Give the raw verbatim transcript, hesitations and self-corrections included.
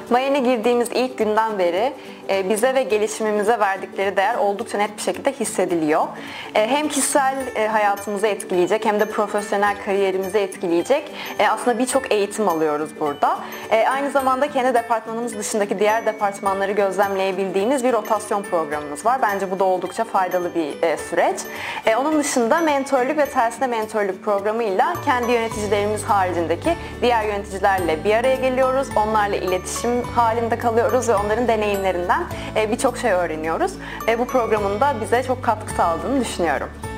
Mayene girdiğimiz ilk günden beri bize ve gelişimimize verdikleri değer oldukça net bir şekilde hissediliyor. Hem kişisel hayatımızı etkileyecek hem de profesyonel kariyerimizi etkileyecek aslında birçok eğitim alıyoruz burada. Aynı zamanda kendi departmanımız dışındaki diğer departmanları gözlemleyebildiğimiz bir rotasyon programımız var. Bence bu da oldukça faydalı bir süreç. Onun dışında mentörlük ve tersine mentörlük programıyla kendi yöneticilerimiz haricindeki diğer yöneticilerle bir araya geliyoruz. Onlarla iletişim halinde kalıyoruz ve onların deneyimlerinden birçok şey öğreniyoruz. Bu programın da bize çok katkı sağladığını düşünüyorum.